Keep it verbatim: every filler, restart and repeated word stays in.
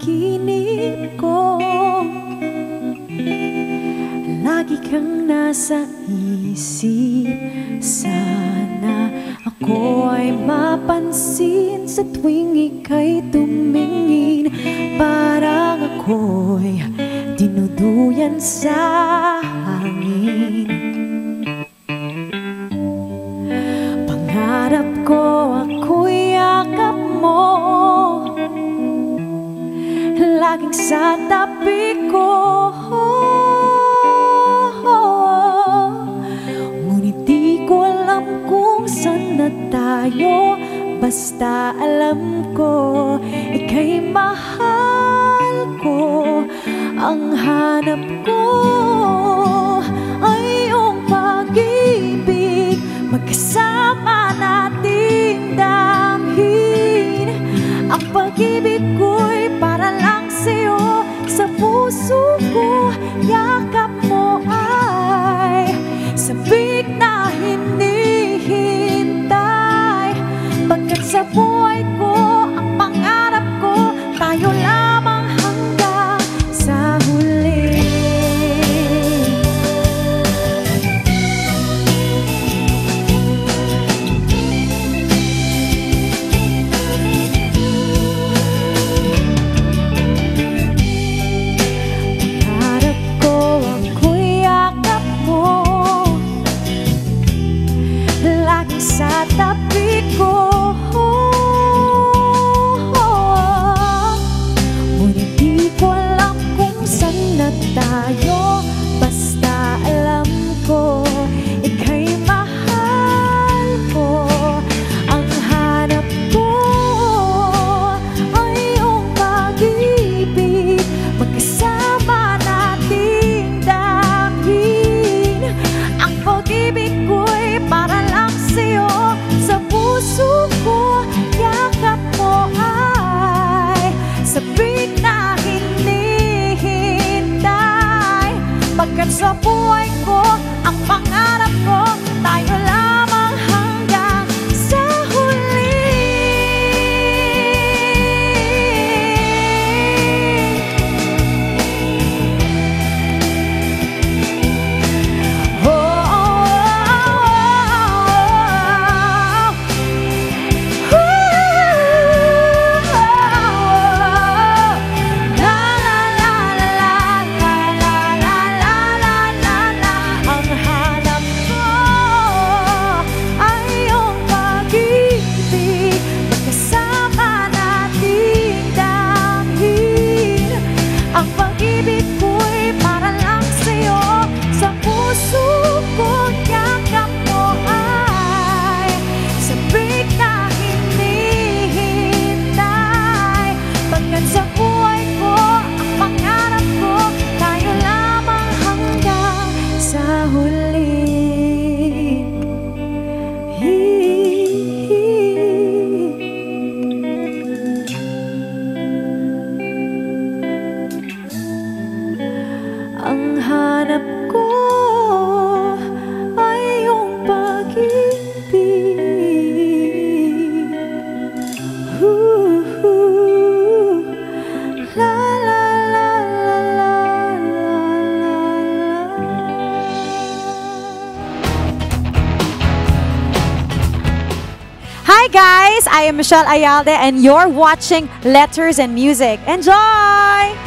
panaginip ko. Lagi kang nasa isip. Sana ako ay mapansin sa tuwing ika'y tumingin. Parang ako'y dinuduyan sa hangin. Pangarap ko ako'y yakap mo, laging sa tabi ko. Ngunit di ko alam kung saan na tayo. Basta alam ko ika'y mahal ko. Ang hanap ko ay iyong pag-ibig, magkasama nating damhin. Ang pag-ibig ko'y para lang sa'yo. Sa puso ko, yakap mo ay sabik na hinihintay. Pagkat sa buhay ko, ang pangarap ko, tayo lamang hanggang sa huli. Pangarap ko ako'y yakap mo, laging sa tabi ko. Ngunit di ko alam kung saan na tayo. Basta alam ko ika'y mahal ko. Ang hanap ko ay iyong pag-ibig, magkasama nating damhin. Ang pag-ibig ko'y para lang sa'yo. Sa puso ko, yakap mo ay sabik na hinihintay. Pagkat sa buhay ko, ang pangarap ko, tayo lamang hanggang sa huli. Oh, oh, oh, oh, oh. La la la la la la la la la la la. Ang hanap ko ay iyong pag-ibig, magkasama nating damhin. Ang pag-ibig ko'y para lang sa'yo. Sa puso ko, yakap mo ay sabik na hinihintay. Pagkat sa buhay ko, ang pangarap ko, tayo lamang hanggang sa huli. Ang hanap ko ay iyong pag-ibig. Ooh, la la la la la la la. Hi guys, I am Michelle Ayalde and you're watching Letters and Music. Enjoy!